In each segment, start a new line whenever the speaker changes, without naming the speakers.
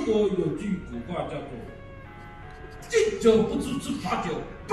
中国有句古话叫做"敬酒不吃吃罚酒"。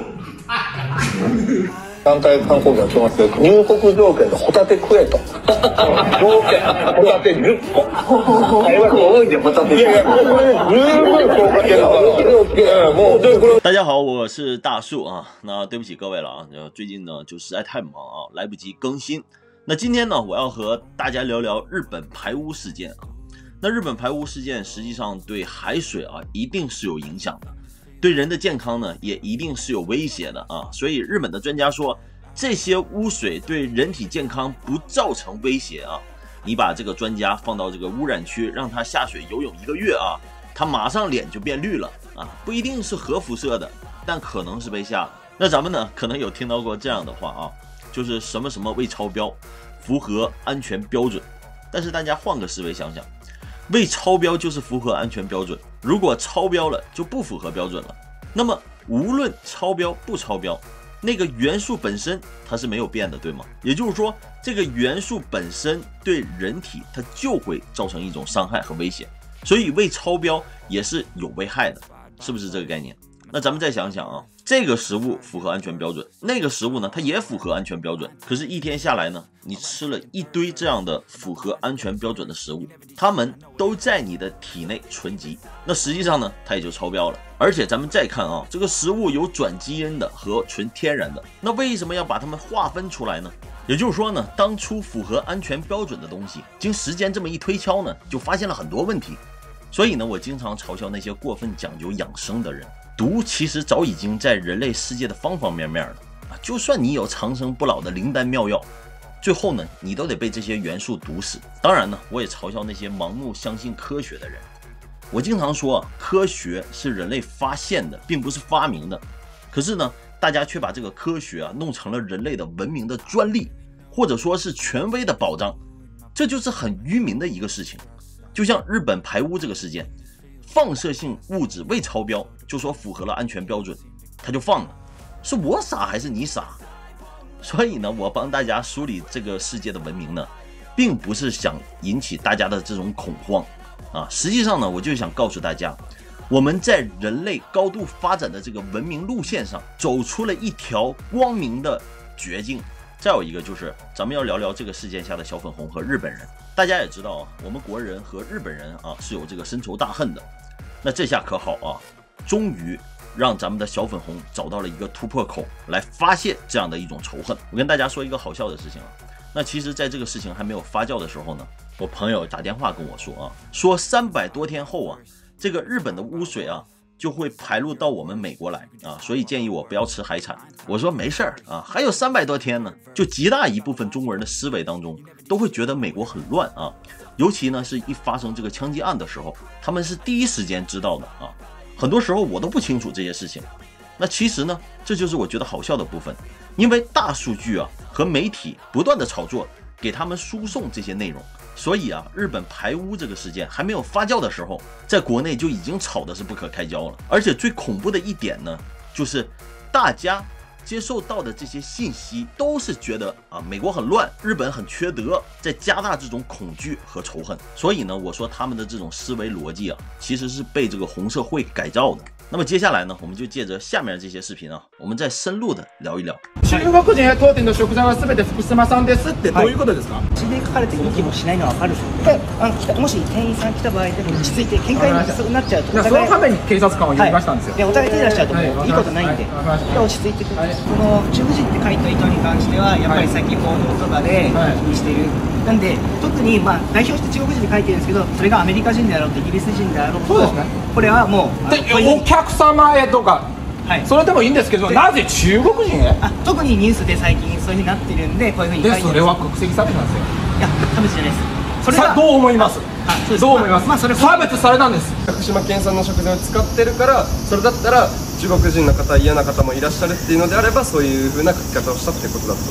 団体観光客が来ますけど、入国条件でホタテ食えと。合計ホタテ10個。会話多いでホタテ。いやいや、これ十分合格だ。もう这个。
大家好，我是大树啊。那对不起各位了啊，最近呢就实在太忙啊，来不及更新。那今天呢，我要和大家聊聊日本排污事件啊。那日本排污事件实际上对海水啊一定是有影响的。对人的健康呢，也一定是有威胁的啊，所以日本的专家说，这些污水对人体健康不造成威胁啊。你把这个专家放到这个污染区，让他下水游泳1个月啊，他马上脸就变绿了啊，不一定是核辐射的，但可能是被吓的。那咱们呢，可能有听到过这样的话啊，就是什么什么未超标，符合安全标准。但是大家换个思维想想，未超标就是符合安全标准，如果超标了就不符合标准了。那么无论超标不超标，那个元素本身它是没有变的，对吗？也就是说，这个元素本身对人体它就会造成一种伤害和威胁，所以未超标也是有危害的，是不是这个概念？那咱们再想想啊，这个食物符合安全标准，那个食物呢，它也符合安全标准，可是一天下来呢，你吃了一堆这样的符合安全标准的食物，它们都在你的体内存积，那实际上呢，它也就超标了。而且咱们再看啊，这个食物有转基因的和纯天然的，那为什么要把它们划分出来呢？也就是说呢，当初符合安全标准的东西，经时间这么一推敲呢，就发现了很多问题。所以呢，我经常嘲笑那些过分讲究养生的人。毒其实早已经在人类世界的方方面面了啊！就算你有长生不老的灵丹妙药，最后呢，你都得被这些元素毒死。当然呢，我也嘲笑那些盲目相信科学的人。我经常说啊，科学是人类发现的，并不是发明的。可是呢，大家却把这个科学啊弄成了人类的文明的专利，或者说是权威的保障，这就是很愚民的一个事情。就像日本排污这个事件。放射性物质未超标就说符合了安全标准，他就放了，是我傻还是你傻？所以呢，我帮大家梳理这个世界的文明呢，并不是想引起大家的这种恐慌啊，实际上呢，我就想告诉大家，我们在人类高度发展的这个文明路线上走出了一条光明的绝境。再有一个就是咱们要聊聊这个事件下的小粉红和日本人。大家也知道啊，我们国人和日本人啊是有这个深仇大恨的。那这下可好啊，终于让咱们的小粉红找到了一个突破口，来发泄这样的一种仇恨。我跟大家说一个好笑的事情啊，那其实在这个事情还没有发酵的时候呢，我朋友打电话跟我说啊，说300多天后啊，这个日本的污水啊就会排入到我们美国来啊，所以建议我不要吃海产。我说没事儿啊，还有300多天呢。就极大一部分中国人的思维当中，都会觉得美国很乱啊，尤其呢是一发生这个枪击案的时候，他们是第一时间知道的啊。很多时候我都不清楚这些事情。那其实呢，这就是我觉得好笑的部分，因为大数据啊和媒体不断的炒作，给他们输送这些内容。所以啊，日本排污这个事件还没有发酵的时候，在国内就已经吵得是不可开交了。而且最恐怖的一点呢，就是大家接受到的这些信息都是觉得啊，美国很乱，日本很缺德，在加大这种恐惧和仇恨。所以呢，我说他们的这种思维逻辑啊，其实是被这个红社会改造的。那么接下来呢，我们就借着下面这些视频啊，我们再深入的聊一聊。
中国人や当店の食材は全て福島産ですってどういうことですか？
口で書かれて動きもしないのは分かる。もし店員さん来た場合でも落ち着いて喧嘩になっちゃうと、
そのために警察官を呼びましたんですよ。
でお互い手出しちゃうともういいことないんで、落ち着いてください。この中国人って書いた意図に関してはやっぱり最近報道とかで気にしている。なんで特に代表して中国人で書いてるんですけど、それがアメリカ人であろうとイギリス人であろうと、これはもう
お客様へとか。それでもいいんですけど、なぜ中国人へ？
特にニュースで最近そういう風になってるんで、こういう風に書いてる。
で、それは国籍差別なんですよ。
いや、差別じゃないです。それは
どう思います？どう思います？
それ
差別されたんです。
福島県産の食材を使ってるから、それだったら中国人の方嫌な方もいらっしゃるっていうのであれば、そういう風な書き方をしたっていうことだと。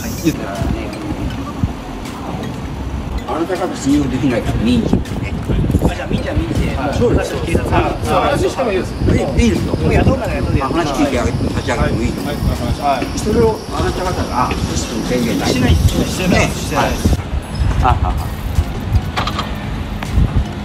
あなた方信用できないから民事ね。
じゃあ民事は民事で、
そうです。
話してもいいです。
いいですよ。
雇うなら雇うで。
話聞いてあげて立ち上げてもいいと思う。それをあなた方がシステム宣言ない。
しないしてない。
ははは。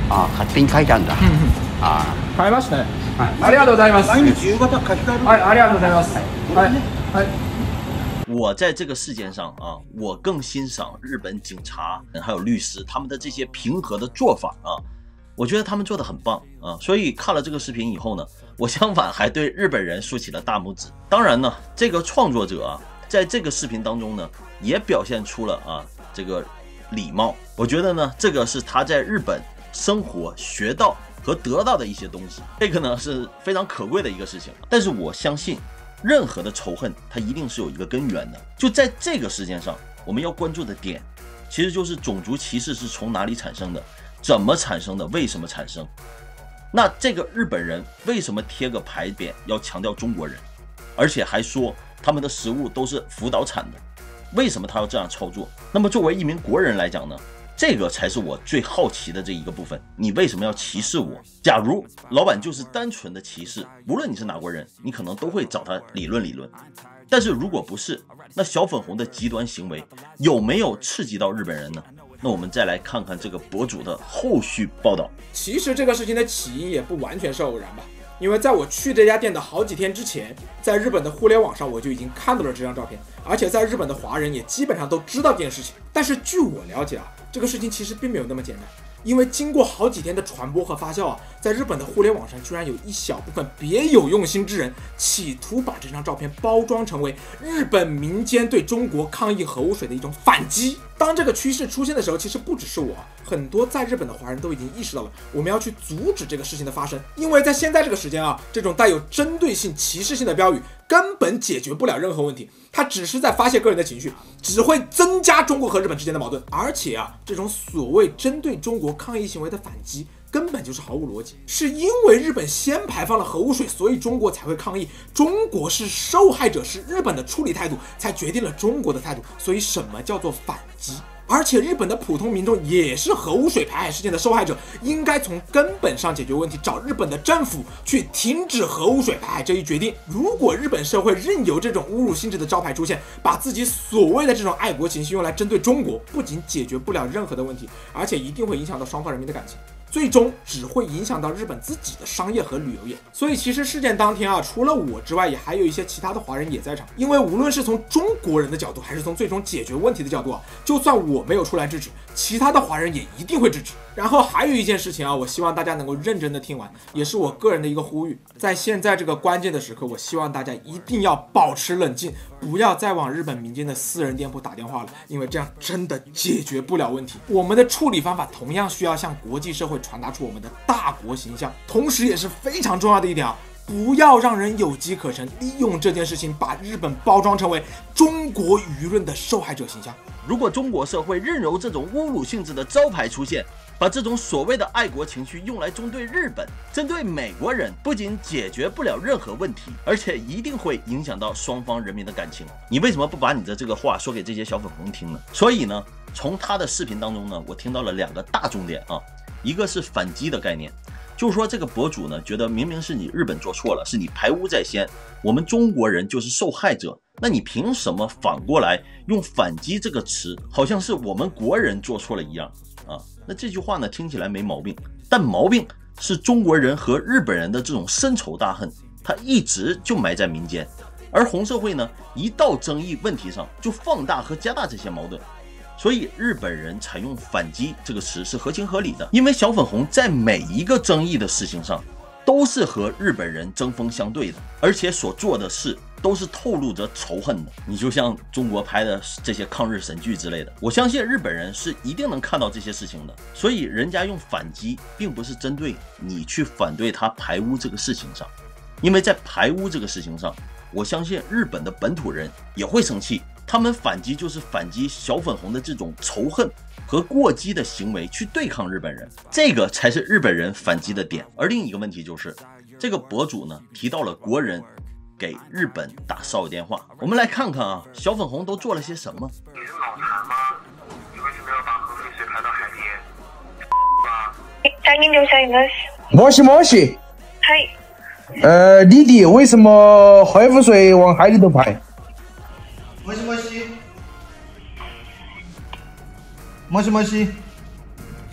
あ、勝手に書いてあるんだ。あ
変えましたね。ありがとうございます。
毎日夕方書き換える。
はい、ありがとうございます。はい。
我在这个事件上啊，我更欣赏日本警察还有律师他们的这些平和的做法啊，我觉得他们做的很棒啊，所以看了这个视频以后呢，我相反还对日本人竖起了大拇指。当然呢，这个创作者啊，在这个视频当中呢，也表现出了啊这个礼貌。我觉得呢，这个是他在日本生活学到和得到的一些东西，这个呢是非常可贵的一个事情。但是我相信，任何的仇恨它一定是有一个根源的。就在这个事件上，我们要关注的点，其实就是种族歧视是从哪里产生的，怎么产生的，为什么产生。那这个日本人为什么贴个牌匾要强调中国人，而且还说他们的食物都是福岛产的？为什么他要这样操作？那么作为一名国人来讲呢，这个才是我最好奇的这一个部分。你为什么要歧视我？假如老板就是单纯的歧视，无论你是哪国人，你可能都会找他理论理论。但是如果不是，那小粉红的极端行为有没有刺激到日本人呢？那我们再来看看这个博主的后续报道。
其实这个事情的起因也不完全是偶然吧，因为在我去这家店的好几天之前，在日本的互联网上我就已经看到了这张照片，而且在日本的华人也基本上都知道这件事情。但是据我了解啊，这个事情其实并没有那么简单，因为经过好几天的传播和发酵啊，在日本的互联网上居然有一小部分别有用心之人，企图把这张照片包装成为日本民间对中国抗议核污水的一种反击。当这个趋势出现的时候，其实不只是我，很多在日本的华人都已经意识到了，我们要去阻止这个事情的发生。因为在现在这个时间啊，这种带有针对性、歧视性的标语根本解决不了任何问题，它只是在发泄个人的情绪，只会增加中国和日本之间的矛盾。而且啊，这种所谓针对中国抗议行为的反击根本就是毫无逻辑，是因为日本先排放了核污水，所以中国才会抗议。中国是受害者，是日本的处理态度才决定了中国的态度。所以什么叫做反击？而且日本的普通民众也是核污水排海事件的受害者，应该从根本上解决问题，找日本的政府去停止核污水排海这一决定。如果日本社会任由这种侮辱性质的招牌出现，把自己所谓的这种爱国情绪用来针对中国，不仅解决不了任何的问题，而且一定会影响到双方人民的感情，最终只会影响到日本自己的商业和旅游业。所以其实事件当天啊，除了我之外，也还有一些其他的华人也在场。因为无论是从中国人的角度，还是从最终解决问题的角度啊，就算我没有出来制止，其他的华人也一定会制止。然后还有一件事情啊，我希望大家能够认真的听完，也是我个人的一个呼吁。在现在这个关键的时刻，我希望大家一定要保持冷静，不要再往日本民间的私人店铺打电话了，因为这样真的解决不了问题。我们的处理方法同样需要向国际社会传达出我们的大国形象，同时也是非常重要的一点啊，不要让人有机可乘，利用这件事情把日本包装成为中国舆论的受害者形象。
如果中国社会任由这种侮辱性质的招牌出现，把这种所谓的爱国情绪用来针对日本、针对美国人，不仅解决不了任何问题，而且一定会影响到双方人民的感情。你为什么不把你的这个话说给这些小粉红听呢？所以呢，从他的视频当中呢，我听到了两个大重点啊，一个是反击的概念，就是说这个博主呢，觉得明明是你日本做错了，是你排污在先，我们中国人就是受害者，那你凭什么反过来用反击这个词，好像是我们国人做错了一样啊？那这句话呢，听起来没毛病，但毛病是中国人和日本人的这种深仇大恨，它一直就埋在民间，而红社会呢，一到争议问题上就放大和加大这些矛盾。所以日本人采用反击这个词是合情合理的，因为小粉红在每一个争议的事情上都是和日本人针锋相对的，而且所做的事都是透露着仇恨的。你就像中国拍的这些抗日神剧之类的，我相信日本人是一定能看到这些事情的。所以人家用反击并不是针对你去反对他排污这个事情上，因为在排污这个事情上，我相信日本的本土人也会生气，他们反击就是反击小粉红的这种仇恨和过激的行为去对抗日本人，这个才是日本人反击的点。而另一个问题就是，这个博主呢提到了国人给日本打骚扰电话，我们来看看啊，小粉红都做了些什么。
你是脑残吗？你为什么要把核废水排到海边？
大人留下一个。
もしもし。
はい。
弟弟，为什么核污水往海里头排？
もしもし。もしもし。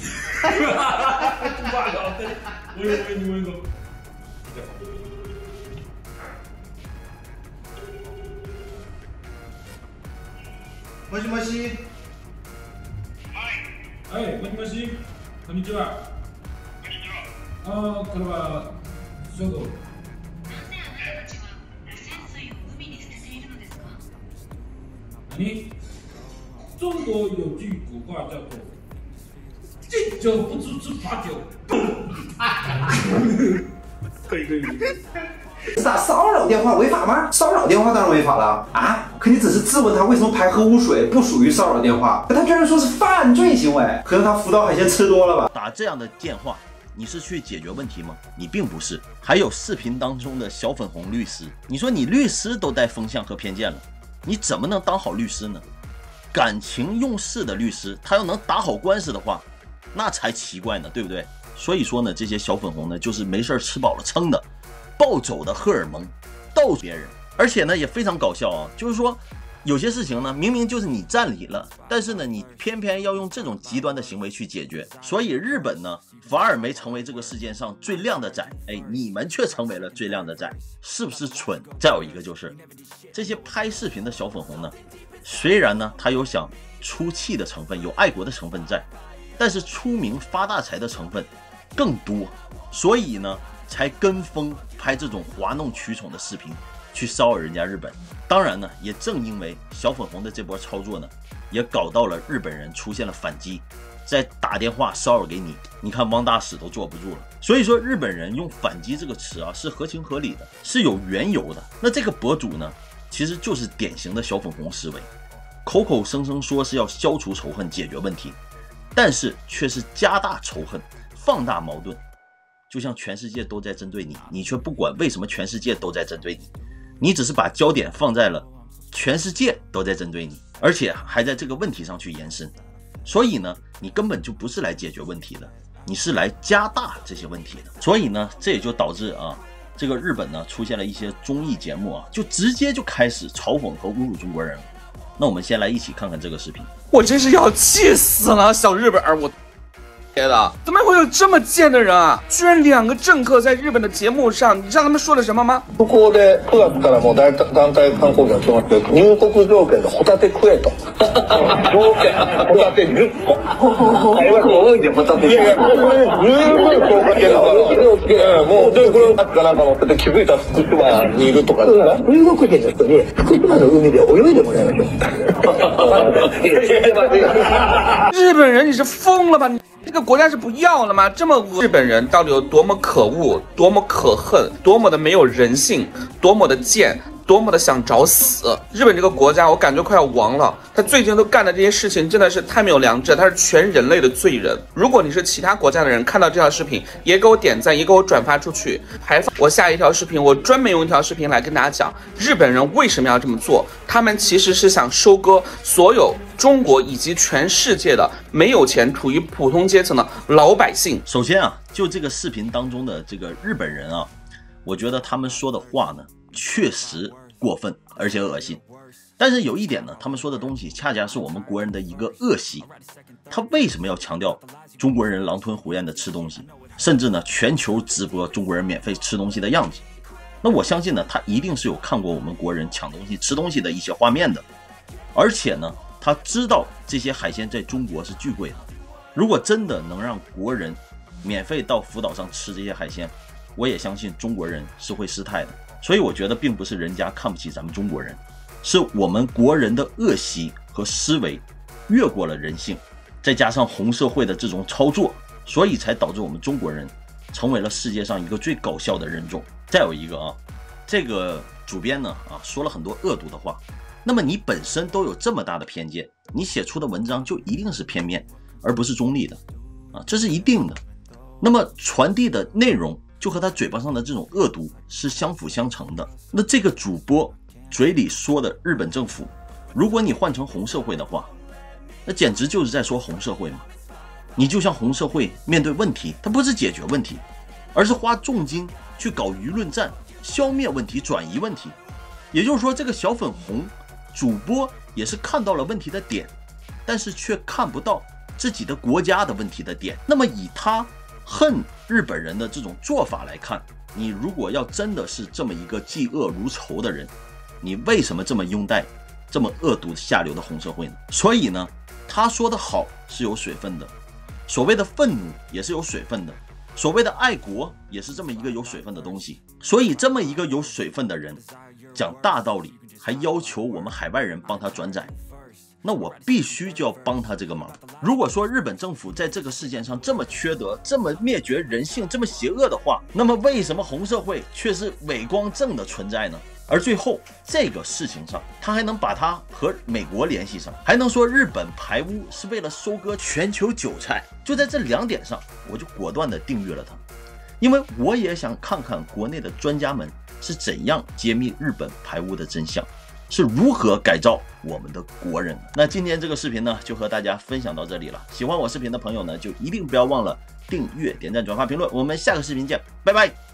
我有一个。
もしもし。
はい、もしもし。こんにちは。こんにちは。これは書道。你中国有句古话叫做“敬酒不吃吃罚酒”。可以。
啥骚扰电话违法吗？骚扰电话当然违法了啊！可你只是质问他为什么排核污水，不属于骚扰电话，可他居然说是犯罪行为，可能他福岛海鲜吃多了吧？
打这样的电话，你是去解决问题吗？你并不是。还有视频当中的小粉红律师，你说你律师都带风向和偏见了，你怎么能当好律师呢？感情用事的律师，他要能打好官司的话，那才奇怪呢，对不对？所以说呢，这些小粉红呢，就是没事吃饱了撑的，暴走的荷尔蒙逗别人，而且呢也非常搞笑啊，就是说有些事情呢，明明就是你占理了，但是呢，你偏偏要用这种极端的行为去解决。所以日本呢，反而没成为这个世界上最靓的仔，哎，你们却成为了最靓的仔，是不是蠢？再有一个就是这些拍视频的小粉红呢，虽然呢他有想出气的成分，有爱国的成分在，但是出名发大财的成分更多，所以呢才跟风拍这种哗弄取宠的视频，去骚扰人家日本。当然呢，也正因为小粉红的这波操作呢，也搞到了日本人出现了反击，再打电话骚扰给你，你看汪大使都坐不住了。所以说日本人用反击这个词啊，是合情合理的，是有缘由的。那这个博主呢，其实就是典型的小粉红思维，口口声声说是要消除仇恨解决问题，但是却是加大仇恨，放大矛盾。就像全世界都在针对你，你却不管为什么全世界都在针对你，你只是把焦点放在了全世界都在针对你，而且还在这个问题上去延伸。所以呢，你根本就不是来解决问题的，你是来加大这些问题的。所以呢，这也就导致啊，这个日本呢出现了一些综艺节目啊，就直接就开始嘲讽和侮辱中国人了。那我们先来一起看看这个视频。
我真是要气死了，小日本儿，我天的，怎么会有这么贱的人啊！居然2个政客在日本的节目上，你知道他们说了什么吗？
そこで9月からもう団体観光客が来ますけど、入国条件でホタテ食えと。条件ホタテ10個。会話多いんでホタテ。いやいや、これ十分効果系だから。もうでこれかなんか乗ってて気づいたら福島にいるとかですか。入国県の人に福島の海で泳いでもらいましょう。
日本人，你是疯了吧？你这个国家是不要了吗？这么恶，日本人到底有多么可恶，多么可恨，多么的没有人性，多么的贱，多么的想找死！日本这个国家，我感觉快要亡了。他最近都干的这些事情真的是太没有良知，他是全人类的罪人。如果你是其他国家的人，看到这条视频，也给我点赞，也给我转发出去，还发我下一条视频，我专门用一条视频来跟大家讲，日本人为什么要这么做？他们其实是想收割所有中国以及全世界的没有钱、处于普通阶层的老百姓。
首先啊，就这个视频当中的这个日本人啊，我觉得他们说的话呢，确实过分而且恶心。但是有一点呢，他们说的东西恰恰是我们国人的一个恶习。他为什么要强调中国人狼吞虎咽的吃东西，甚至呢全球直播中国人免费吃东西的样子？那我相信呢，他一定是有看过我们国人抢东西吃东西的一些画面的，而且呢他知道这些海鲜在中国是巨贵的。如果真的能让国人免费到福岛上吃这些海鲜，我也相信中国人是会失态的。所以我觉得并不是人家看不起咱们中国人，是我们国人的恶习和思维越过了人性，再加上红社会的这种操作，所以才导致我们中国人成为了世界上一个最搞笑的人种。再有一个啊，这个主编呢说了很多恶毒的话，那么你本身都有这么大的偏见，你写出的文章就一定是片面而不是中立的啊，这是一定的。那么传递的内容就和他嘴巴上的这种恶毒是相辅相成的。那这个主播嘴里说的日本政府，如果你换成红社会的话，那简直就是在说红社会嘛。你就像红社会面对问题，它不是解决问题，而是花重金去搞舆论战，消灭问题，转移问题。也就是说，这个小粉红主播也是看到了问题的点，但是却看不到自己的国家的问题的点。那么以他恨日本人的这种做法来看，你如果要真的是这么一个嫉恶如仇的人，你为什么这么拥戴这么恶毒下流的红社会呢？所以呢，他说的好是有水分的，所谓的愤怒也是有水分的，所谓的爱国也是这么一个有水分的东西。所以这么一个有水分的人讲大道理，还要求我们海外人帮他转载，那我必须就要帮他这个忙。如果说日本政府在这个事件上这么缺德，这么灭绝人性，这么邪恶的话，那么为什么红社会却是伟光正的存在呢？而最后这个事情上，他还能把他和美国联系上，还能说日本排污是为了收割全球韭菜。就在这2点上，我就果断的订阅了他，因为我也想看看国内的专家们是怎样揭秘日本排污的真相，是如何改造我们的国人。那今天这个视频呢，就和大家分享到这里了。喜欢我视频的朋友呢，就一定不要忘了订阅、点赞、转发、评论。我们下个视频见，拜拜。